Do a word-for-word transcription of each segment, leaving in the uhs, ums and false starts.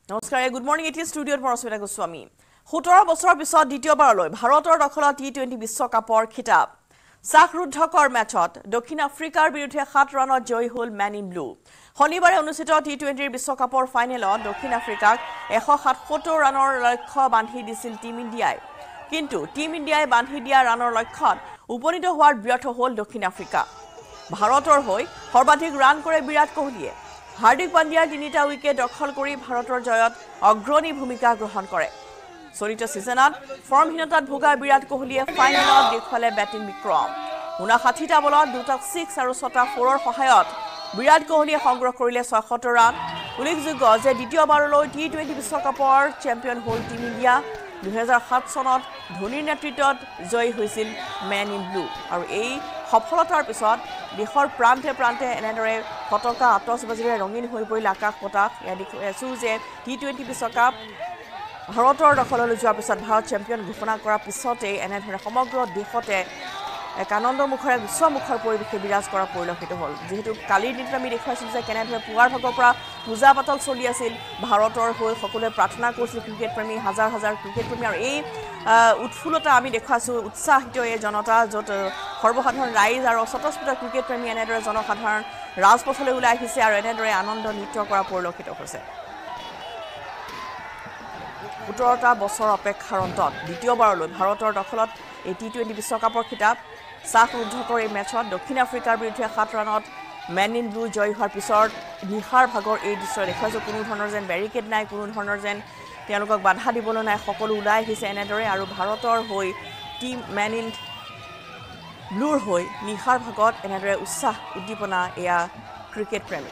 নমস্কাৰ good morning এটি ষ্টুডিঅ'ত পৰস্মিতা গোস্বামী সোতৰ বছৰৰ পিছত দ্বিতীয়বাৰলৈ ভাৰতৰ দখলত টি টুৱেণ্টি বিশ্বকাপৰ খিতাপ শ্বাহৰুদ্ধকৰ মেচত দক্ষিণ আফ্ৰিকাৰ বিৰুদ্ধে সাত ৰানত জয়ী হ'ল মেন ইন ব্লু শনিবাৰে অনুষ্ঠিত টি টুৱেণ্টিৰ বিশ্বকাপৰ ফাইনেলত দক্ষিণ আফ্ৰিকাক এশ সাতসত্তৰ ৰানৰ লক্ষ্য বান্ধি দিছিল টিম ইণ্ডিয়াই কিন্তু টিম ইণ্ডিয়াই বান্ধি দিয়া ৰানৰ লক্ষ্যত উপনীত হোৱাৰ ব্যৰ্থ হ'ল দক্ষিণ আফ্ৰিকা ভাৰতৰ হৈ সৰ্বাধিক ৰান কৰে বিৰাট কোহলীয়ে হাৰ্দিক পাণ্ডিয়াৰ তিনিটা উইকেট দখল কৰি ভাৰতৰ জয়ত অগ্ৰণী ভূমিকা গ্ৰহণ কৰে চলিত সিজনত ফৰ্মহীনতাত ভোগা বিৰাট কোহলীয়ে ফাইনেলত দেখুৱালে বেটিং বিক্ৰম ঊনষাঠিটা বলত দুটা ছিক্স আৰু ছটা ফ'ৰৰ সহায়ত বিৰাট কোহলীয়ে সংগ্ৰহ কৰিলে ছয়সত্তৰ ৰান উল্লেখযোগ্য যে দ্বিতীয়বাৰলৈ টি টুৱেণ্টি বিশ্বকাপৰ চেম্পিয়ন হ'ল টিম ইণ্ডিয়া দুহেজাৰ সাত চনত ধোনীৰ নেতৃত্বত জয়ী হৈছিল মেন ইন ব্লু আৰু এই সফলতাৰ পিছত দেশৰ প্ৰান্তে প্ৰান্তে এনেদৰে পতাকা আতচবাজিৰে ৰঙীন হৈ পৰিল আকাশ পতাক এয়া দেখুৱাইছোঁ যে টি টুৱেণ্টি বিশ্বকাপ ভাৰতৰ দখললৈ যোৱাৰ পিছত ভাৰত চেম্পিয়ন ঘোষণা কৰাৰ পিছতেই এনেদৰে সমগ্ৰ দেশতে এক আনন্দমুখৰ বিশ্বমুখৰ পৰিৱেশে বিৰাজ কৰা পৰিলক্ষিত হ'ল যিহেতু কালিৰ দিনটোত আমি দেখুৱাইছিলোঁ যে কেনেদৰে পুৱাৰ ভাগৰ পৰা পূজা পাতল চলি আছিল ভাৰতৰ হৈ সকলোৱে প্ৰাৰ্থনা কৰিছিল ক্ৰিকেট প্ৰেমী হাজাৰ হাজাৰ ক্ৰিকেট প্ৰেমী আৰু এই উৎফুল্লতা আমি দেখুৱাইছোঁ উৎসাহিত এই জনতা য'ত সৰ্বসাধাৰণ ৰাইজ আৰু স্বতঃস্ফূৰ্ত ক্ৰিকেট প্ৰেমী এনেদৰে জনসাধাৰণ ৰাজপথলৈ ওলাই আহিছে আৰু এনেদৰে আনন্দ নৃত্য কৰা পৰিলক্ষিত হৈছে সোতৰটা বছৰ অপেক্ষাৰ অন্তত দ্বিতীয়বাৰলৈ ভাৰতৰ দখলত এই টি টুৱেণ্টি বিশ্বকাপৰ খিতাপ শ্বাহৰুদ্ধকৰ এই মেচত দক্ষিণ আফ্ৰিকাৰ বিৰুদ্ধে সাত ৰানত মেন ইন ব্লু জয়ী হোৱাৰ পিছত নিশাৰ ভাগৰ এই দৃশ্য দেখুৱাইছোঁ কোনো ধৰণৰ যেন বেৰিকেড নাই কোনো ধৰণৰ যেন তেওঁলোকক বাধা দিবলৈ নাই সকলো ওলাই আহিছে এনেদৰে আৰু ভাৰতৰ হৈ টিম মেন ইন ব্লুৰ হৈ নিশাৰ ভাগত এনেদৰে উৎসাহ উদ্দীপনা এয়া ক্ৰিকেট প্ৰেমী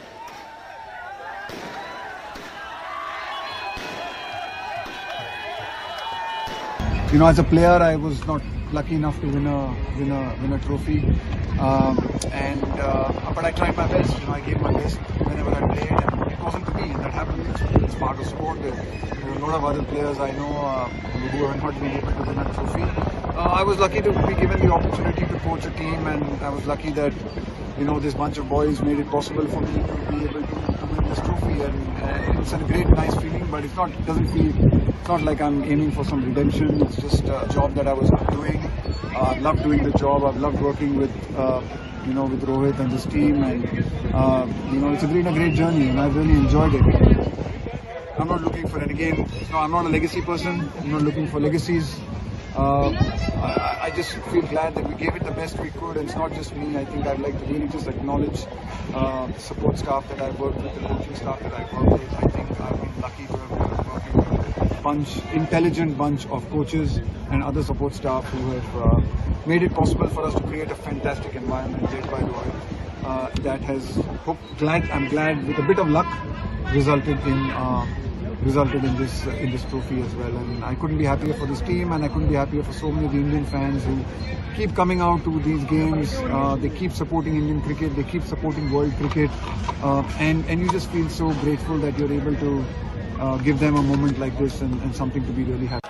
You know, as a player, I was not lucky enough to win a win a win a trophy, um, and uh, but I tried my best. You know, I gave my best whenever I played, and it wasn't to me. That happens. It's part of sport. There, there are a lot of other players I know uh, who have not been able to win a trophy. Uh, I was lucky to be given the opportunity to coach a team, and I was lucky that you know this bunch of boys made it possible for me to be able to, to win this trophy, and, and it's a great, nice feeling. But it's not. It doesn't feel. It's not like I'm aiming for some redemption. It's just a job that I was doing. Uh, I love doing the job. I've loved working with, uh, you know, with Rohit and this team, and uh, you know, it's a great, a great journey, and I've really enjoyed it. I'm not looking for it again. No, I'm not a legacy person. I'm not looking for legacies. Uh, I, I just feel glad that we gave it the best we could, and it's not just me. I think I'd like to really just acknowledge uh, the support staff that I've worked with, the coaching staff that I've worked with. I think I've been lucky to have been working with a bunch, intelligent bunch of coaches and other support staff who have uh, made it possible for us to create a fantastic environment led by Rohit. Uh, that has, hope, glad, I'm glad, with a bit of luck, resulted in. Uh, resulted in this uh, in this trophy as well, and I couldn't be happier for this team, and I couldn't be happier for so many of the Indian fans who keep coming out to these games. Uh, they keep supporting Indian cricket, they keep supporting world cricket, uh, and and you just feel so grateful that you're able to uh, give them a moment like this and, and something to be really happy.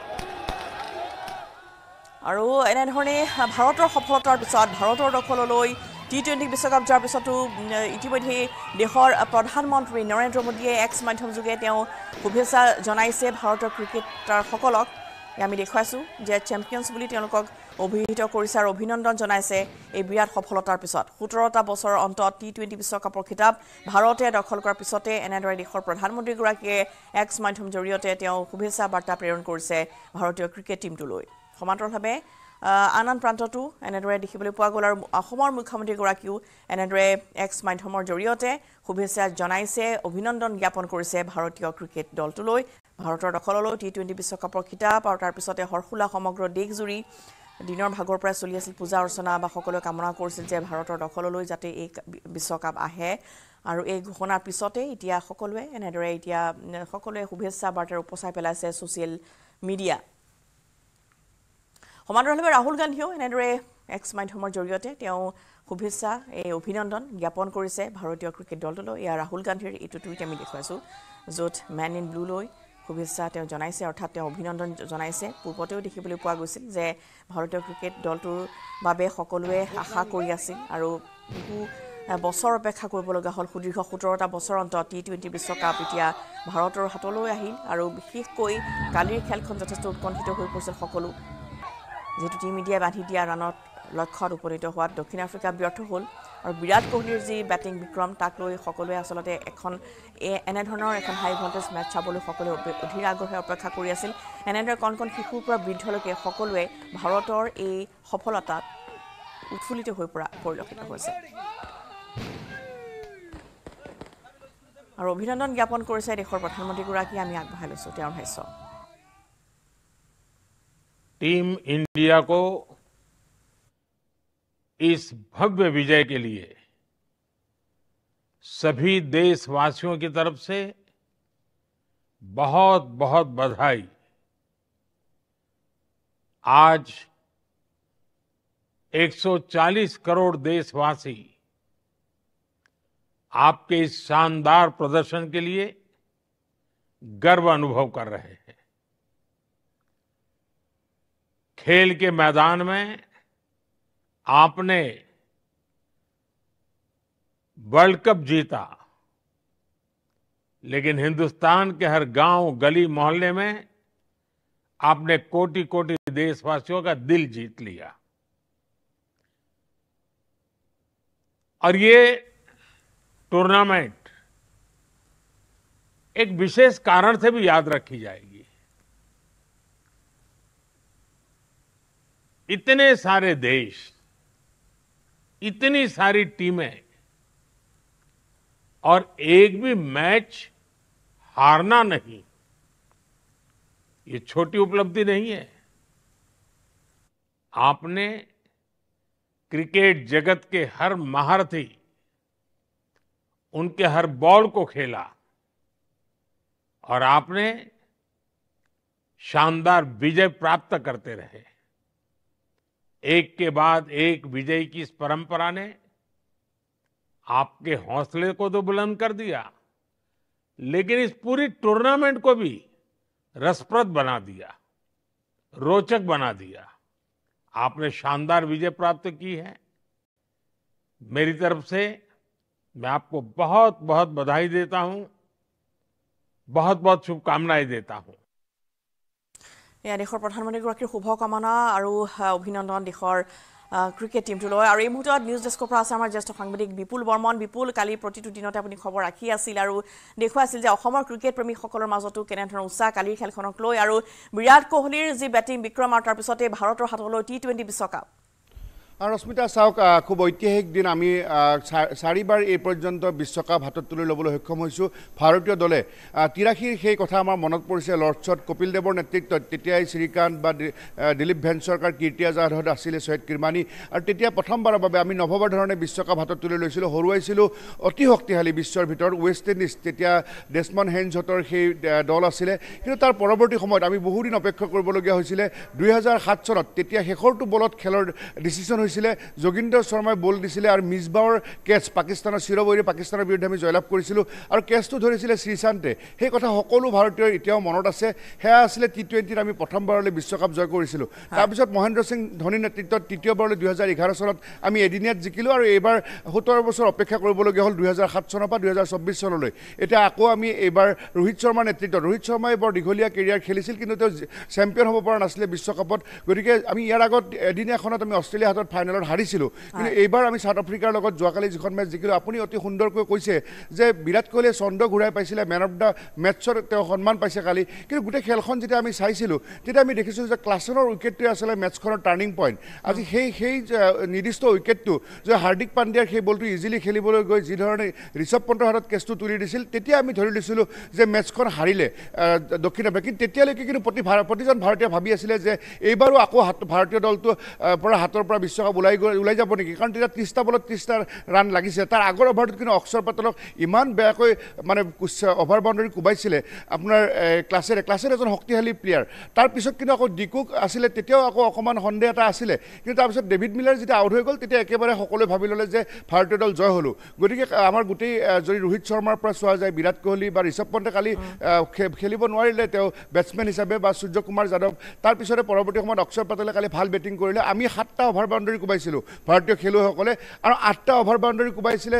আৰু এনেধৰণে ভাৰতৰ সফলতাৰ পিছত ভাৰতৰ দখললৈ T twenty বিশ্বকাপ যোৱাৰ পিছতো ইতিমধ্যে দেশৰ প্ৰধানমন্ত্ৰী নৰেন্দ্ৰ মোদীয়ে এক্স মাধ্যমযোগে তেওঁ শুভেচ্ছা জনাইছে ভাৰতৰ ক্ৰিকেটাৰসকলক আমি দেখুৱাইছোঁ যে চেম্পিয়নছ বুলি তেওঁলোকক অভিহিত কৰিছে আৰু অভিনন্দন জনাইছে এই বিৰাট সফলতাৰ পিছত সোতৰটা বছৰৰ অন্তত টি টুৱেণ্টি বিশ্বকাপৰ খিতাপ ভাৰতে দখল কৰাৰ পিছতে এনেদৰে দেশৰ প্ৰধানমন্ত্ৰীগৰাকীয়ে এক্স মাধ্যম জৰিয়তে তেওঁ শুভেচ্ছা বাৰ্তা প্ৰেৰণ কৰিছে ভাৰতীয় ক্ৰিকেট টীমটোলৈ সমান্তৰালভাৱে আন আন প্ৰান্ততো এনেদৰে দেখিবলৈ পোৱা গ'ল আৰু অসমৰ মুখ্যমন্ত্ৰীগৰাকীও এনেদৰে এক্স মাধ্যমৰ জৰিয়তে শুভেচ্ছা জনাইছে অভিনন্দন জ্ঞাপন কৰিছে ভাৰতীয় ক্ৰিকেট দলটোলৈ ভাৰতৰ দখললৈ টি টুৱেণ্টি বিশ্বকাপৰ খিতাপ আৰু তাৰ পিছতে হৰফুলা সমগ্ৰ দেশজুৰি দিনৰ ভাগৰ পৰা চলি আছিল পূজা অৰ্চনা বা সকলোৱে কামনা কৰিছিল যে ভাৰতৰ দখললৈ যাতে এই বিশ্বকাপ আহে আৰু এই ঘোষণাৰ পিছতে এতিয়া সকলোৱে এনেদৰে এতিয়া সকলোৱে শুভেচ্ছা বাৰ্তাৰ উপচাই পেলাইছে ছ'চিয়েল মিডিয়া সমান্তৰালভাৱে ৰাহুল গান্ধীয়েও এনেদৰে এক্স মাধ্যমৰ জৰিয়তে তেওঁ শুভেচ্ছা এই অভিনন্দন জ্ঞাপন কৰিছে ভাৰতীয় ক্ৰিকেট দলটোলৈ এয়া ৰাহুল গান্ধীৰ এইটো টুইট আমি দেখুৱাইছোঁ য'ত মেন ইন ব্লু লৈ শুভেচ্ছা তেওঁ জনাইছে অৰ্থাৎ তেওঁ অভিনন্দন জনাইছে পূৰ্বতেও দেখিবলৈ পোৱা গৈছিল যে ভাৰতীয় ক্ৰিকেট দলটোৰ বাবে সকলোৱে আশা কৰি আছিল আৰু বহু বছৰ অপেক্ষা কৰিবলগা হ'ল সুদীৰ্ঘ সোতৰটা বছৰ অন্তত টি টুৱেণ্টি বিশ্বকাপ এতিয়া ভাৰতৰ হাতলৈ আহিল আৰু বিশেষকৈ কালিৰ খেলখন যথেষ্ট উৎকণ্ঠিত হৈ পৰিছিল সকলো যেটো টিম ইণ্ডিয়া বান্ধি দিয়া ৰানত লক্ষ্যত উপনীত হোৱাত দক্ষিণ আফ্ৰিকা ব্যৰ্থ হ'ল আৰু বিৰাট কোহলিৰ যি বেটিং বিক্ৰম তাক লৈ সকলোৱে আচলতে এখন এনে ধৰণৰ এখন হাই ভল্টেজ মেচ চাবলৈ সকলোৱে অধীৰ আগ্ৰহে অপেক্ষা কৰি আছিল এনেদৰে কণ কণ শিশুৰ পৰা বৃদ্ধলৈকে সকলোৱে ভাৰতৰ এই সফলতাত উৎফুল্লিত হৈ পৰা পৰিলক্ষিত হৈছে আৰু অভিনন্দন জ্ঞাপন কৰিছে দেশৰ প্ৰধানমন্ত্ৰীগৰাকী আমি আগবঢ়াই লৈছো তেওঁৰ ভাষ্য टीम इंडिया को इस भव्य विजय के लिए सभी देशवासियों की तरफ से बहुत बहुत बधाई आज एक सौ चालीस करोड़ देशवासी आपके इस शानदार प्रदर्शन के लिए गर्व अनुभव कर रहे हैं खेल के मैदान में आपने वर्ल्ड कप जीता लेकिन हिंदुस्तान के हर गांव गली मोहल्ले में आपने कोटि कोटि देशवासियों का दिल जीत लिया और ये टूर्नामेंट एक विशेष कारण से भी याद रखी जाएगी इतने सारे देश इतनी सारी टीमें और एक भी मैच हारना नहीं ये छोटी उपलब्धि नहीं है आपने क्रिकेट जगत के हर महारथी उनके हर बॉल को खेला और आपने शानदार विजय प्राप्त करते रहे एक के बाद एक विजय की इस परंपरा ने आपके हौसले को तो बुलंद कर दिया लेकिन इस पूरी टूर्नामेंट को भी रसप्रद बना दिया रोचक बना दिया आपने शानदार विजय प्राप्त की है मेरी तरफ से मैं आपको बहुत बहुत बधाई देता हूं बहुत बहुत शुभकामनाएं देता हूं या देशৰ প্ৰধানমন্ত্ৰীগৰাকীৰ শুভকামনা আৰু অভিনন্দন দেশৰ ক্ৰিকেট টিমটোলৈ আৰু এই মুহূৰ্তত নিউজ ডেস্কৰ পৰা আছে আমাৰ জ্যেষ্ঠ সাংবাদিক বিপুল বৰ্মন বিপুল কালি প্ৰতিটো দিনতে আপুনি খবৰ ৰাখি আছিল আৰু দেখুৱাইছিল যে অসমৰ ক্ৰিকেট প্ৰেমীসকলৰ মাজতো কেনেধৰণৰ উৎসাহ কালিৰ খেলখনক লৈ আৰু বিৰাট কোহলিৰ যি বেটিং বিক্ৰম আৰু তাৰ পিছতে ভাৰতৰ হাতলৈ টি টুৱেণ্টি বিশ্বকাপ আর রশ্মিতা চাওক খুব ঐতিহাসিক দিন আমি চারিবার এই পর্যন্ত বিশ্বকাপ হাতত তুলি লবলৈ সক্ষম হয়েছো ভারতীয় দলে তিরাশির সেই কথা আমার মনত পড়ছে লর্ডছত কপিল দেৱৰ নেতৃত্বত তেতিয়াই শ্রীকান্ত বা দিলীপ ভেনসৰকাৰ কীৰ্তি আজাদ আছিলে সৈয়দ কিৰমানী আর তেতিয়া প্রথমবারের বাবে আমি নভবা ধরনে বিশ্বকাপ হাতত তুলি লৈছিলো হৰুৱাইছিলো অতি শক্তিশালী বিশ্বৰ ভিতৰত ওয়েস্ট ইন্ডিজ তেতিয়া ডেছমণ্ড হেইনছহঁতৰ সেই দল আছিলে কিন্তু তাৰ পৰৱৰ্তী সময়ত আমি বহুদিন অপেক্ষা কৰিবলগীয়া হৈছিলে দুই হাজাৰ সাত চনত তেতিয়া শেষৰটো বলত খেলৰ ডিচিশন হৈছিলে যোগিন্দৰ শৰ্মাই বল দিছিলে আৰু মিছবাউৰ কেচ পাকিস্তানৰ চিৰবৈৰী পাকিস্তানৰ বিৰুদ্ধে আমি জয়লাভ কৰিছিলোঁ আৰু কেচটো ধৰিছিলে শ্ৰীশান্তে সেই কথা সকলো ভাৰতীয়ৰ এতিয়াও মনত আছে সেয়া আছিলে টি টুৱেণ্টিত আমি প্ৰথমবাৰলৈ বিশ্বকাপ জয় কৰিছিলোঁ তাৰপিছত মহেন্দ্ৰ সিং ধোনীৰ নেতৃত্বত তৃতীয়বাৰলৈ দুই হাজাৰ এঘাৰ চনত আমি এদিনীয়াত জিকিলোঁ আৰু এইবাৰ সোতৰ বছৰ অপেক্ষা কৰিবলগীয়া হ'ল দুই হাজাৰ সাত চনৰ পৰা দুই হাজাৰ চৌব্বিছ চনলৈ এতিয়া আকৌ আমি এইবাৰ ৰোহিত শৰ্মাৰ নেতৃত্বত ৰোহিত শৰ্মাই বৰ দীঘলীয়া কেৰিয়াৰ খেলিছিল কিন্তু তেওঁ চেম্পিয়ন হ'ব পৰা নাছিলে বিশ্বকাপত গতিকে আমি ইয়াৰ আগত এদিনীয়াখনত আমি অষ্ট্ৰেলিয়াৰ হাতত ফাইনেলত হাৰিছিলোঁ কিন্তু এইবাৰ আমি সাউথ আফ্ৰিকাৰ লগত যোৱাকালি যিখন মেচ জিকিলোঁ আপুনি অতি সুন্দৰকৈ কৈছে যে বিৰাট কোহলিয়ে চন্দ্ৰ ঘূৰাই পাইছিলে মেন অফ দ্য মেটছৰ তেওঁ সন্মান পাইছে কালি কিন্তু গোটেই খেলখন যেতিয়া আমি চাইছিলোঁ তেতিয়া আমি দেখিছোঁ যে ক্লাছনৰ উইকেটটোৱে আছিলে মেটছখনৰ টাৰ্ণিং পইণ্ট আজি সেই সেই নিৰ্দিষ্ট উইকেটটো যে হাৰ্দিক পাণ্ডিয়াৰ সেই বলটো ইজিলি খেলিবলৈ গৈ যিধৰণে ঋষভ পন্থৰ হাতত কেচটো তুলি দিছিল তেতিয়া আমি ধৰি লৈছিলোঁ যে মেটছখন হাৰিলে দক্ষিণ আফ্ৰিকা কিন্তু তেতিয়ালৈকে কিন্তু প্ৰতি প্ৰতিজন ভাৰতীয় ভাবি আছিলে যে এইবাৰো আকৌ ভাৰতীয় দলটো পৰা হাতৰ পৰা বিশ্বকাপ ওলাই গৈ ওলাই যাব নেকি কাৰণ তেতিয়া ত্ৰিছটা বলত ত্ৰিছটা ৰান লাগিছে তাৰ আগৰ অভাৰটোত কিন্তু অক্ষৰ পাতলক ইমান বেয়াকৈ মানে অভাৰ বাউণ্ডাৰী কোবাইছিলে আপোনাৰ ক্লাছেৰে ক্লাছেৰে এজন শক্তিশালী প্লেয়াৰ তাৰপিছত কিন্তু আকৌ ডিকুক আছিলে তেতিয়াও আকৌ অকণমান সন্দেহ এটা আছিলে কিন্তু তাৰপিছত ডেভিড মিলাৰ যেতিয়া আউট হৈ গ'ল তেতিয়া একেবাৰে সকলোৱে ভাবি ল'লে যে ভাৰতীয় দল জয় হ'লো গতিকে আমাৰ গোটেই যদি ৰোহিত শৰ্মাৰ পৰা চোৱা যায় বিৰাট কোহলি বা ঋষভ পন্থে কালি খেলিব নোৱাৰিলে তেওঁ বেটছমেন হিচাপে বা সূৰ্য কুমাৰ যাদৱ তাৰপিছতে পৰৱৰ্তী সময়ত অক্ষৰ পাতলে কালি ভাল বেটিং কৰিলে আমি সাতটা অভাৰ বাউণ্ডাৰী বাউণ্ডাৰী কোবাইছিলোঁ ভাৰতীয় খেলুৱৈসকলে আৰু আঠটা অভাৰ বাউণ্ডাৰী কোবাইছিলে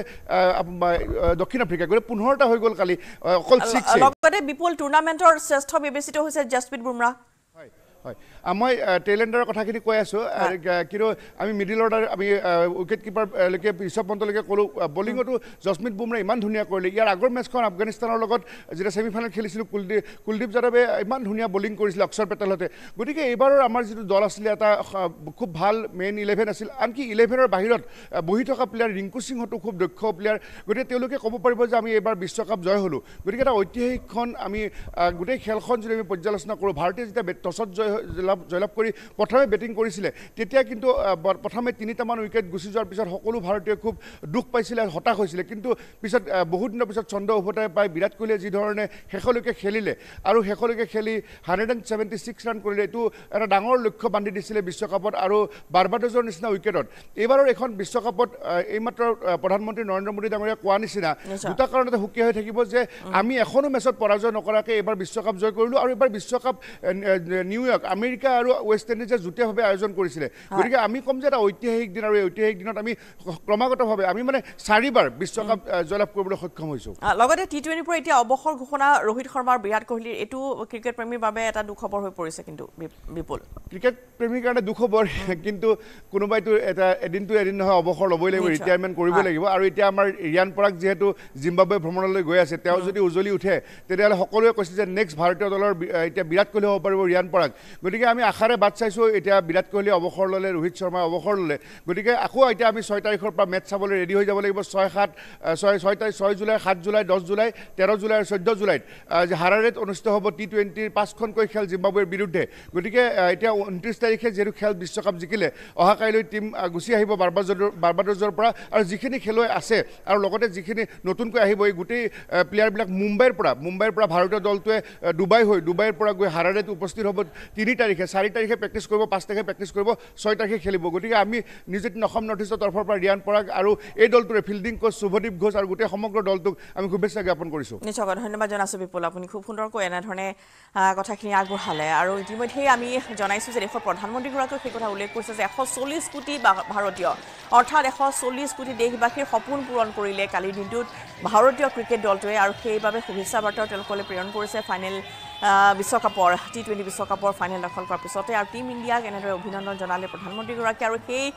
দক্ষিণ আফ্ৰিকাই গতিকে পোন্ধৰটা হৈ গ'ল কালি অকল ছিক্স লগতে বিপুল টুৰ্ণামেণ্টৰ শ্ৰেষ্ঠ বিবেচিত হৈছে জসপ্ৰীত বুমৰাহ হয় হয় মই টেইলেণ্ডাৰৰ কথাখিনি কৈ আছোঁ কিন্তু আমি মিডিল অৰ্ডাৰ আমি উইকেট কিপাৰলৈকে ঋষভ পন্তলৈকে ক'লোঁ বলিঙতো জসপ্ৰীত বুমৰাহ ইমান ধুনীয়া কৰিলে ইয়াৰ আগৰ মেটছখন আফগানিস্তানৰ লগত যেতিয়া ছেমিফাইনেল খেলিছিলোঁ কুলদীপ কুলদীপ যাদৱে ইমান ধুনীয়া বলিং কৰিছিলে অক্ষৰ পেটেলহঁতে গতিকে এইবাৰৰ আমাৰ যিটো দল আছিলে এটা খুব ভাল মেইন ইলেভেন আছিল আনকি ইলেভেনৰ বাহিৰত বহি থকা প্লেয়াৰ ৰিংকু সিংহঁতো খুব দক্ষ প্লেয়াৰ গতিকে তেওঁলোকে ক'ব পাৰিব যে আমি এইবাৰ বিশ্বকাপ জয় হ'লোঁ গতিকে এটা ঐতিহাসিকখন আমি গোটেই খেলখন যদি আমি পৰ্যালোচনা কৰোঁ ভাৰতে যেতিয়া টছত জয় লাভ জয়লাভ কৰি প্ৰথমে বেটিং কৰিছিলে তেতিয়া কিন্তু প্ৰথমে তিনিটামান উইকেট গুচি যোৱাৰ পিছত সকলো ভাৰতীয় খুব দুখ পাইছিলে হতাশ হৈছিলে কিন্তু পিছত বহুত দিনৰ পিছত চন্দ্ৰ উভতাই পাই বিৰাট কোহলীয়ে যিধৰণে শেষলৈকে খেলিলে আৰু শেষলৈকে খেলি hundred and seventy six run কৰিলে এইটো এটা ডাঙৰ লক্ষ্য বান্ধি দিছিলে বিশ্বকাপত আৰু বাৰ্বাডোজৰ নিচিনা উইকেটত এইবাৰৰ এখন বিশ্বকাপত এইমাত্ৰ প্ৰধানমন্ত্ৰী নৰেন্দ্ৰ মোদী ডাঙৰীয়া কোৱা নিচিনা দুটা কাৰণতে সুকীয়া হৈ থাকিব যে আমি এখনো মেচত পৰাজয় নকৰাকৈ এইবাৰ বিশ্বকাপ জয় কৰিলোঁ আৰু এইবাৰ বিশ্বকাপ নিউয়ৰ্ক আমেৰিকা আৰু ৱেষ্ট ইণ্ডিজে যুটীয়াভাৱে আয়োজন কৰিছিলে গতিকে আমি ক'ম যে এটা ঐতিহাসিক দিন আৰু এই ঐতিহাসিক দিনত আমি ক্ৰমাগতভাৱে আমি মানে চাৰিবাৰ বিশ্বকাপ জয়লাভ কৰিবলৈ সক্ষম হৈছোঁ লগতে টি টুৱেণ্টিৰ পৰা এতিয়া অৱসৰ ঘোষণা ৰোহিত শৰ্মা আৰু বিৰাট কোহলিৰ এইটো ক্ৰিকেট প্ৰেমীৰ বাবে এটা দুখবৰ হৈ পৰিছে কিন্তু বিপুল ক্ৰিকেট প্ৰেমীৰ কাৰণে দুখবৰ কিন্তু কোনোবাইতো এটা এদিনটো এদিন নহয় অৱসৰ ল'বই লাগিব ৰিটায়াৰমেণ্ট কৰিবই লাগিব আৰু এতিয়া আমাৰ ৰিয়ান পৰাগ যিহেতু জিম্বাবৱে ভ্ৰমণলৈ গৈ আছে তেওঁ যদি উজলি উঠে তেতিয়াহ'লে সকলোৱে কৈছে যে নেক্সট ভাৰতীয় দলৰ এতিয়া বিৰাট কোহলি হ'ব পাৰিব ৰিয়ান পৰাগ গতিকে আমি আশাৰে বাট চাইছোঁ এতিয়া বিৰাট কোহলি অৱসৰ ল'লে ৰোহিত শৰ্মাই অৱসৰ ল'লে গতিকে আকৌ এতিয়া আমি ছয় তাৰিখৰ পৰা মেটচ চাবলৈ ৰেডি হৈ যাব লাগিব ছয় সাত ছয় ছয় তাৰিখ ছয় জুলাই সাত জুলাই দহ জুলাই তেৰ জুলাই আৰু চৈধ্য জুলাইত হাৰাৰেত অনুষ্ঠিত হ'ব টি টুৱেণ্টিৰ পাঁচখনকৈ খেল জিম্বাবৱেৰ বিৰুদ্ধে গতিকে এতিয়া ঊনত্ৰিছ তাৰিখে যিহেতু খেল বিশ্বকাপ জিকিলে অহাকাইলৈ টীম গুচি আহিব বাৰ্বাডোজৰ বাৰ্বাডোজৰ পৰা আৰু যিখিনি খেলুৱৈ আছে আৰু লগতে যিখিনি নতুনকৈ আহিব এই গোটেই প্লেয়াৰবিলাক মুম্বাইৰ পৰা মুম্বাইৰ পৰা ভাৰতীয় দলটোৱে ডুবাই হৈ ডুবাইৰ পৰা গৈ হাৰাৰেত উপস্থিত হ'ব তিনি তাৰিখে চাৰি তাৰিখে প্ৰেক্টিছ কৰিব পাঁচ তাৰিখে প্ৰেক্টিছ কৰিব ছয় তাৰিখে খেলিব গতিকে আমি নিউজ এইটিন অসম নৰ্থ ইষ্টৰ তৰফৰ পৰা ৰিয়ান পৰাগ আৰু এই দলটোৰে ফিল্ডিং কোচ শুভদীপ ঘোষ আৰু গোটেই সমগ্ৰ দলটোক আমি শুভেচ্ছা জ্ঞাপন কৰিছোঁ নিশ্চয়কৈ ধন্যবাদ জনাইছোঁ বিপুল আপুনি খুব সুন্দৰকৈ এনেধৰণে কথাখিনি আগবঢ়ালে আৰু ইতিমধ্যেই আমি জনাইছোঁ যে দেশৰ প্ৰধানমন্ত্ৰীগৰাকীয়ে সেই কথা উল্লেখ কৰিছে যে এশ চল্লিছ কোটি ভাৰতীয় অৰ্থাৎ এশ চল্লিছ কোটি দেশবাসীৰ সপোন পূৰণ কৰিলে কালিৰ দিনটোত ভাৰতীয় ক্ৰিকেট দলটোৱে আৰু সেইবাবে শুভেচ্ছা বাৰ্তাও তেওঁলোকলৈ প্ৰেৰণ কৰিছে ফাইনেল বিশ্বকাপৰ টি টুৱেণ্টি বিশ্বকাপৰ ফাইনেল দখল কৰাৰ পিছতে আৰু টীম ইণ্ডিয়াক এনেদৰে অভিনন্দন জনালে প্ৰধানমন্ত্ৰীগৰাকীয়ে আৰু সেই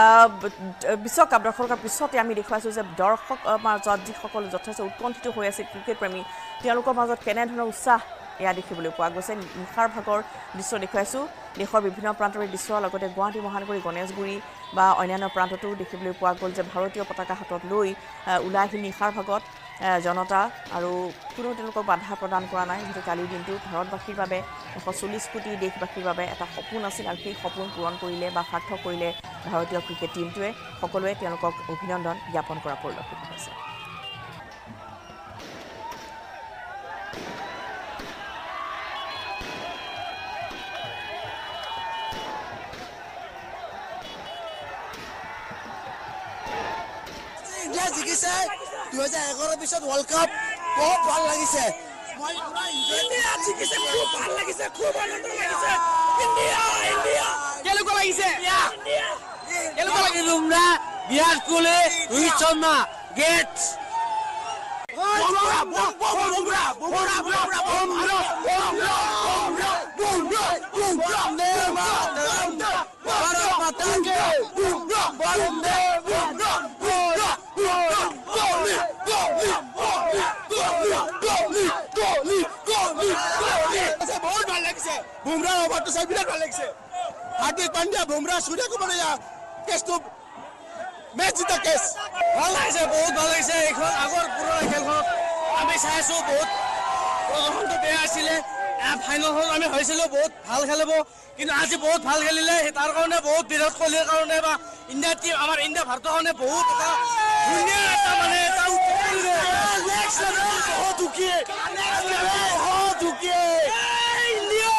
বিশ্বকাপ দখল কৰাৰ পিছতে আমি দেখুৱাইছোঁ যে দৰ্শকৰ মাজত যিসকল যথেষ্ট উৎকণ্ঠিত হৈ আছে ক্ৰিকেট প্ৰেমী তেওঁলোকৰ মাজত কেনেধৰণৰ উৎসাহ এয়া দেখিবলৈ পোৱা গৈছে নিশাৰ ভাগৰ দৃশ্য দেখুৱাইছোঁ দেশৰ বিভিন্ন প্ৰান্তৰ দৃশ্য লগতে গুৱাহাটী মহানগৰী গণেশগুৰি বা অন্যান্য প্ৰান্ততো দেখিবলৈ পোৱা গ'ল যে ভাৰতীয় পতাকা হাতত লৈ ওলাই আহি নিশাৰ ভাগত জনতা আৰু কোনো তেওঁলোকক বাধা প্ৰদান কৰা নাই যিহেতু কালিৰ দিনটো ভাৰতবাসীৰ বাবে এশ চল্লিছ কোটি দেশবাসীৰ বাবে এটা সপোন আছিল আৰু সেই সপোন পূৰণ কৰিলে বা সাৰ্থক কৰিলে ভাৰতীয় ক্ৰিকেট টীমটোৱে সকলোৱে তেওঁলোকক অভিনন্দন জ্ঞাপন কৰা পৰিলক্ষিত হৈছে জিকিছে দুহেজাৰ এঘাৰ পিছত ৱৰ্ল্ড কাপ বহুত ভাল লাগিছে ইণ্ডিয়া জিকিছে খুব ভাল লাগিছে খুব আনন্দ লাগিছে ইণ্ডিয়া ইণ্ডিয়া কেনেকুৱা লাগিছে কেনেকুৱা লাগিছে বুমৰাহ বিৰাট কোহলি ৰোহিত শৰ্মা গেটছ বুমৰাহ বুমৰাহ বুমৰাহ বুমৰাহ বুমৰাহ বুমৰাহ বুমৰাহ বুমৰাহ বুমৰাহ ভাৰত মাতা কে বুমৰাহ বুমৰাহ বুমৰাহ बहुत ভাল লাগিছে বুমৰাহ ওভাৰটো চাই বিৰাট ভাল লাগিছে হাৰ্দিক পাণ্ডিয়া বুমৰাহ সূৰ্য কুমাৰ কেছটো মেচ জিতা কেছ ভাল লাগিছে বহুত ভাল লাগিছে এইখন আগৰ পুৰণা খেলখনত আমি চাইছোঁ বহুত প্ৰদৰ্শনটো বেয়া আছিলে ফাইনেলখন আমি হৈছিলোঁ বহুত ভাল খেলিব কিন্তু আজি বহুত ভাল খেলিলে তাৰ কাৰণে বহুত বিৰাট কোহলিৰ কাৰণে বা ইণ্ডিয়া টীম আমাৰ ইণ্ডিয়া ভাৰতৰ কাৰণে বহুত এটা ধুনীয়া এটা মানে এটা बहुत दुखी बहुत दुखी इंडिया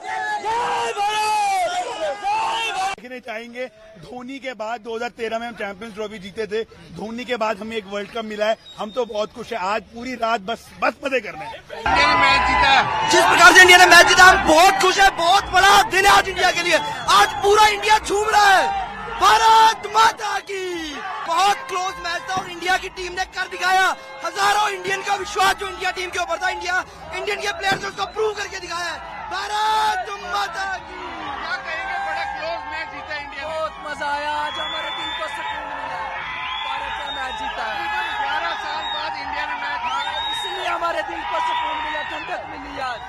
देखना चाहेंगे धोनी के बाद दो हज़ार तेरह में हम चैंपियंस ट्रॉफी जीते थे धोनी के बाद हमें एक वर्ल्ड कप मिला है हम तो बहुत खुश है आज पूरी रात बस बस मजे करना है इंडिया ने मैच जीता जिस प्रकार से इंडिया ने मैच जीता हम बहुत खुश है बहुत बड़ा दिन है आज इंडिया के लिए आज पूरा इंडिया झूम रहा है भारत माता की। बहुत क्लोज मैच था और इंडिया की टीम ने कर दिखाया। हजारों इंडियन का विश्वास जो इंडिया टीम के ऊपर था, इंडिया इंडियन के प्लेयर्स ने उसको प्रूव करके दिखाया है। भारत माता की। क्या कहेंगे, बड़ा क्लोज मैच जीता इंडिया। बहुत मजा आया, आज हमारे दिल को सुकून मिला। भारत का मैच जीता है। ग्यारह साल बाद इंडिया ने मैच जीता, इसलिए हमारे दिल को सुकून मिला, ठंडक मिली आज।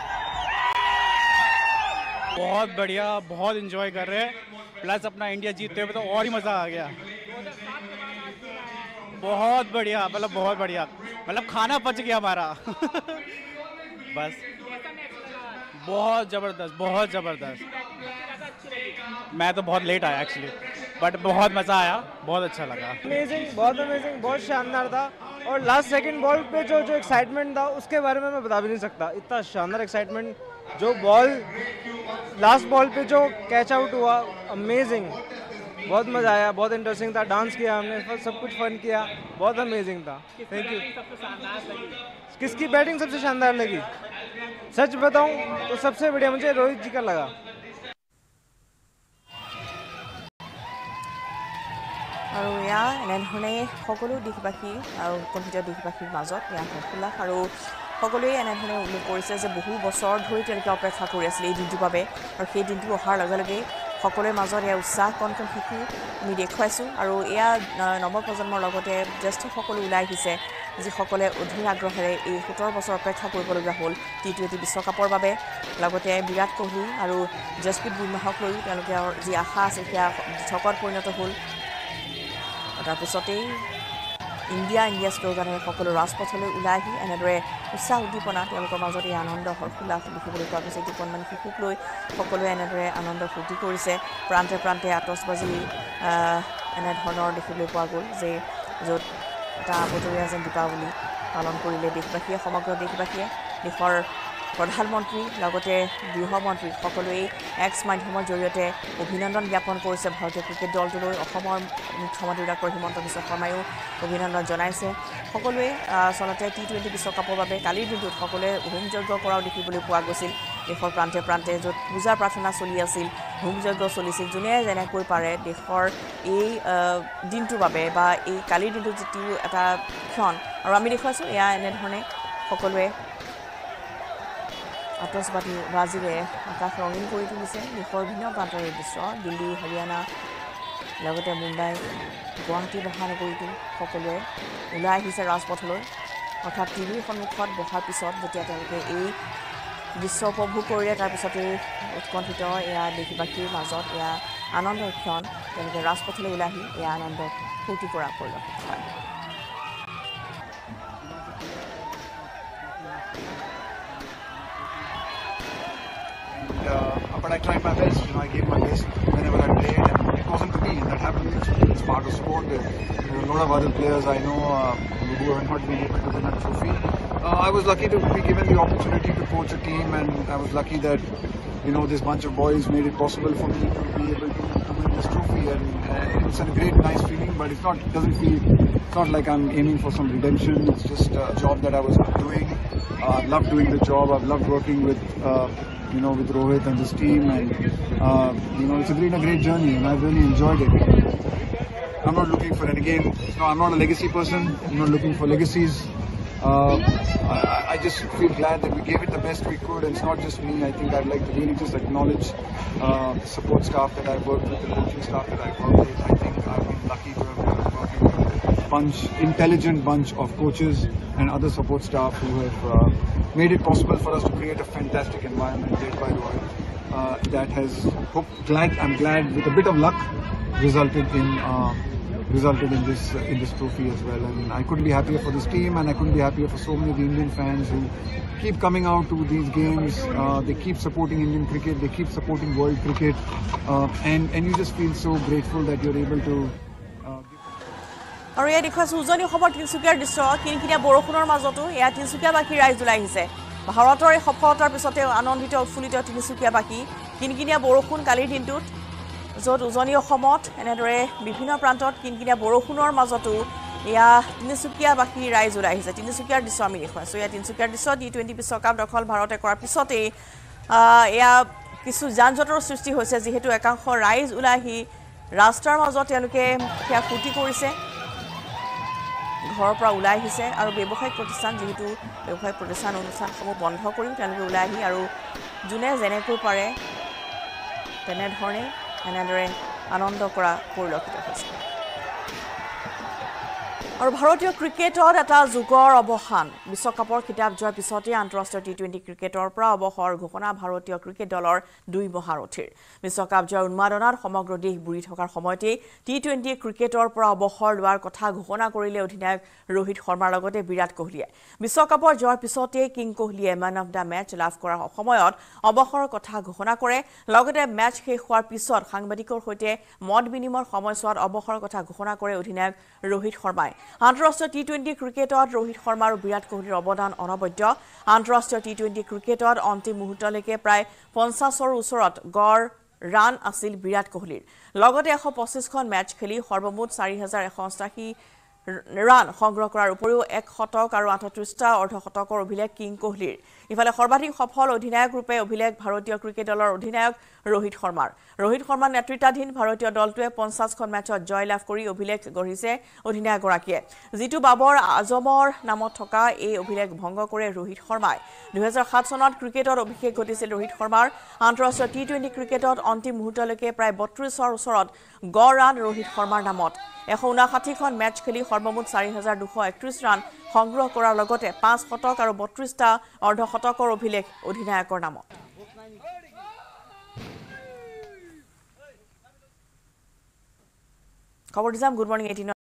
बहुत बढ़िया, बहुत एंजॉय कर रहे हैं। प्लस अपना इंडिया जीतते हुए तो और ही मजा आ गया। बहुत बढ़िया, मतलब बहुत बढ़िया, मतलब खाना पच गया हमारा। बस बहुत जबरदस्त, बहुत जबरदस्त। मैं तो बहुत लेट आया एक्चुअली, बट बहुत मजा आया, बहुत अच्छा लगा। अमेजिंग, बहुत अमेजिंग, बहुत शानदार था। और लास्ट सेकंड बॉल पे जो जो एक्साइटमेंट था उसके बारे में मैं बता भी नहीं सकता। इतना शानदार एक्साइटमेंट, जो बॉल लास्ट बॉल पे जो कैच आउट हुआ, अमेजिंग, बहुत मज़ा आया, बहुत इंटरेस्टिंग था। डांस किया हमने, सब कुछ फन किया, बहुत अमेजिंग था। Thank you. किसकी बैटिंग सबसे शानदार लगी? सच बताऊं तो सबसे बढ़िया मुझे रोहित जी का लगा। আৰু এয়া এনেধৰণে সকলো দেশবাসী আৰু উৎকণ্ঠিত দেশবাসীৰ মাজত এয়া হৰ্ষোল্লাস আৰু সকলোৱে এনেধৰণে উল্লেখ কৰিছে যে বহু বছৰ ধৰি তেওঁলোকে অপেক্ষা কৰি আছিল এই দিনটোৰ বাবে আৰু সেই দিনটো অহাৰ লগে লগে সকলোৰে মাজত এয়া উৎসাহ কণ কণ শিশু আমি দেখুৱাইছোঁ আৰু এয়া নৱপ্ৰজন্মৰ লগতে জ্যেষ্ঠ সকলো ওলাই আহিছে যিসকলে অধীৰ আগ্ৰহেৰে এই সোতৰ বছৰ অপেক্ষা কৰিবলগীয়া হ'ল টি টুৱেণ্টি বিশ্বকাপৰ বাবে লগতে বিৰাট কোহলি আৰু জছপ্ৰীত বুমৰাহক লৈ তেওঁলোকৰ যি আশা আছে সেয়া দিঠকত পৰিণত হ'ল তাৰপিছতেই ইণ্ডিয়া ইণ্ডিয়া শ্লোগানেৰে সকলো ৰাজপথলৈ ওলাই আহি এনেদৰে উৎসাহ উদ্দীপনা তেওঁলোকৰ মাজত এই আনন্দ হৰ্ষোল্লাস দেখিবলৈ পোৱা গৈছে দুখনমান শিশুক লৈ সকলোৱে এনেদৰে আনন্দ ফূৰ্তি কৰিছে প্ৰান্তে প্ৰান্তে আতচবাজি এনেধৰণৰ দেখিবলৈ পোৱা গ'ল যে য'ত এটা বতৰীয়া যেন দীপাৱলী পালন কৰিলে দেশবাসীয়ে সমগ্ৰ দেশবাসীয়ে দেশৰ প্ৰধানমন্ত্ৰী লগতে গৃহমন্ত্ৰী সকলোৱে এক্স মাধ্যমৰ জৰিয়তে অভিনন্দন জ্ঞাপন কৰিছে ভাৰতীয় ক্ৰিকেট দলটোলৈ অসমৰ মুখ্যমন্ত্ৰী ডক্টৰ হিমন্ত বিশ্ব শৰ্মায়ো অভিনন্দন জনাইছে সকলোৱে আচলতে টি টুৱেণ্টি বিশ্বকাপৰ বাবে কালিৰ দিনটোত সকলোৱে হোমযজ্ঞ কৰাও দেখিবলৈ পোৱা গৈছিল দেশৰ প্ৰান্তে প্ৰান্তে য'ত পূজা প্ৰাৰ্থনা চলি আছিল হোমযজ্ঞ চলিছিল যোনে যেনেকৈ পাৰে দেশৰ এই দিনটোৰ বাবে বা এই কালিৰ দিনটোত যিটো এটা ক্ষণ আৰু আমি দেখুৱাইছোঁ এয়া এনেধৰণে সকলোৱে আতচবাজি বাজিৰে আকাশ ৰঙীন কৰি তুলিছে দেশৰ ভিন্ন প্ৰান্তৰ দৃশ্য দিল্লী হাৰিয়ানা লগতে মুম্বাই গুৱাহাটী মহানগৰীতো সকলোৱে ওলাই আহিছে ৰাজপথলৈ অৰ্থাৎ টিভিৰ সন্মুখত বহাৰ পিছত যেতিয়া তেওঁলোকে এই দৃশ্য উপভোগ কৰিলে তাৰপিছতেই উৎকণ্ঠিত এয়া দেশবাসীৰ মাজত এয়া আনন্দৰ ক্ষণ তেওঁলোকে ৰাজপথলৈ ওলাই আহি এয়া আনন্দ ফূৰ্তি কৰা পৰিলক্ষিত হয় Uh, but I tried my best, you know, I gave my best whenever I played, and it wasn't to be, and that happens, it's, it's part of sport. There are a lot of other players I know uh, who have not been able to win a trophy. Uh, I was lucky to be given the opportunity to coach a team, and I was lucky that, you know, this bunch of boys made it possible for me to be able to, to win this trophy, and, and it's a great, nice feeling, but it's not, it doesn't feel, it's not like I'm aiming for some redemption, it's just a job that I was doing. Uh, I've loved doing the job, I've loved working with, uh, you know, with Rohit and this team, and uh, you know, it's been a great journey, and I've really enjoyed it. I'm not looking for it again. No, I'm not a legacy person. I'm not looking for legacies. Uh, I, I just feel glad that we gave it the best we could, and it's not just me. I think I'd like to really just acknowledge uh, the support staff that I've worked with, the coaching staff that I've worked with. I think I've been lucky to have been working with a bunch, intelligent bunch of coaches and other support staff who have uh, made it possible for us to create a fantastic environment led by Rohit uh, that has, hope, glad, I'm glad, with a bit of luck, resulted in uh, resulted in this uh, in this trophy as well. And I couldn't be happier for this team, and I couldn't be happier for so many of the Indian fans who keep coming out to these games. Uh, they keep supporting Indian cricket, they keep supporting world cricket, uh, and and you just feel so grateful that you're able to. আৰু এয়া দেখুৱাইছোঁ উজনি অসমৰ তিনিচুকীয়াৰ দৃশ্য কিনকিনীয়া বৰষুণৰ মাজতো এয়া তিনিচুকীয়াবাসী ৰাইজ ওলাই আহিছে ভাৰতৰ এই সফলতাৰ পিছতে আনন্দিত উৎফুল্লিত তিনিচুকীয়াবাসী কিনকিনীয়া বৰষুণ কালিৰ দিনটোত য'ত উজনি অসমত এনেদৰে বিভিন্ন প্ৰান্তত কিনকিনীয়া বৰষুণৰ মাজতো এয়া তিনিচুকীয়াবাসী ৰাইজ ওলাই আহিছে তিনিচুকীয়াৰ দৃশ্য আমি দেখুৱাইছোঁ এয়া তিনিচুকীয়াৰ দৃশ্য টি টুৱেণ্টি বিশ্বকাপ দখল ভাৰতে কৰাৰ পিছতেই এয়া কিছু যান জঁটৰ সৃষ্টি হৈছে যিহেতু একাংশ ৰাইজ ওলাই আহি ৰাস্তাৰ মাজত তেওঁলোকে সেয়া ফুটি কৰিছে ঘৰৰ পৰা ওলাই আহিছে আৰু ব্যৱসায়িক প্ৰতিষ্ঠান যেহেতু ব্যৱসায়িক প্ৰতিষ্ঠান অনুষ্ঠানসমূহ বন্ধ কৰিও তেওঁলোকে ওলাই আহি আৰু যোনে যেনেকৈ পাৰে তেনেধৰণে এনেদৰে আনন্দ কৰা পৰিলক্ষিত হৈছে আৰু ভাৰতীয় ক্ৰিকেটত এটা যুগৰ অৱসান বিশ্বকাপৰ খিতাপ যোৱাৰ পিছতে আন্তঃৰাষ্ট্ৰীয় টি টুৱেণ্টি ক্ৰিকেটৰ পৰা অৱসৰ ঘোষণা ভাৰতীয় ক্ৰিকেট দলৰ দুই মহাৰথীৰ বিশ্বকাপ যোৱাৰ উন্মাদনাত সমগ্ৰ দেশ বুৰি থকাৰ সময়তে টি টুৱেণ্টি ক্ৰিকেটৰ পৰা অৱসৰ লোৱাৰ কথা ঘোষণা কৰিলে অধিনায়ক ৰোহিত শৰ্মাৰ লগতে বিৰাট কোহলীয়ে বিশ্বকাপৰ যোৱাৰ পিছতে কিং কোহলীয়ে মেন অফ দ্য মেচ লাভ কৰাৰ সময়ত অৱসৰৰ কথা ঘোষণা কৰে লগতে মেচ শেষ হোৱাৰ পিছত সাংবাদিকৰ সৈতে মত বিনিময়ৰ সময়ছোৱাত অৱসৰৰ কথা ঘোষণা কৰে অধিনায়ক ৰোহিত শৰ্মাই আন্তঃৰাষ্ট্ৰীয় টি টুৱেণ্টি ক্ৰিকেটত ৰোহিত শৰ্মা আৰু বিৰাট কোহলীৰ অৱদান অনবদ্য আন্তঃৰাষ্ট্ৰীয় টি টুৱেণ্টি ক্ৰিকেটত অন্তিম মুহূৰ্তলৈকে প্ৰায় পঞ্চাছৰ ওচৰত গড় ৰান আছিল বিৰাট কোহলীৰ লগতে এশ পঁচিছখন মেচ খেলি সৰ্বমুঠ চাৰি হাজাৰ এশ অষ্টাশী ৰান সংগ্ৰহ কৰাৰ উপৰিও এক শতক আৰু আঠত্ৰিশটা অৰ্ধশতকৰ অভিলেখ কিং কোহলীৰ ইফালে সৰ্বাধিক সফল অধিনায়ক ৰূপে অভিলেখ ভাৰতীয় ক্ৰিকেট দলৰ অধিনায়ক ৰোহিত শৰ্মাৰ ৰোহিত শৰ্মাৰ নেতৃত্বাধীন ভাৰতীয় দলটোৱে পঞ্চাছখন মেচত জয় লাভ কৰি অভিলেখ গঢ়িছে অধিনায়কগৰাকীয়ে যিটো বাবৰ আজমৰ নামত থকা এই অভিলেখ ভংগ কৰে ৰোহিত শৰ্মাই দুহেজাৰ সাত চনত ক্ৰিকেটত অভিষেক ঘটিছিল ৰোহিত শৰ্মাৰ আন্তঃৰাষ্ট্ৰীয় টি টুৱেণ্টি ক্ৰিকেটত অন্তিম মুহূৰ্তলৈকে প্ৰায় বত্ৰিশৰ ওচৰত গড় ৰান ৰোহিত শৰ্মাৰ নামত এশ ঊনাষাঠিখন মেচ খেলি সৰ্বমুঠ চাৰি হাজাৰ দুশ একত্ৰিশ ৰান সংগ্ৰহ কৰাৰ লগতে পাঁচ শতক আৰু বত্ৰিশটা অৰ্ধশতকৰ অভিলেখ অধিনায়কৰ নামত খবৰ দিছাম গুড মৰ্নিং এইটিন